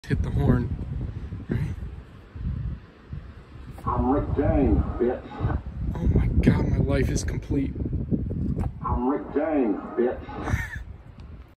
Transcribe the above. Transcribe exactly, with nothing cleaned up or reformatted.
Hit the horn. Right? I'm Rick James, bitch. Oh my god, my life is complete. I'm Rick James, bitch.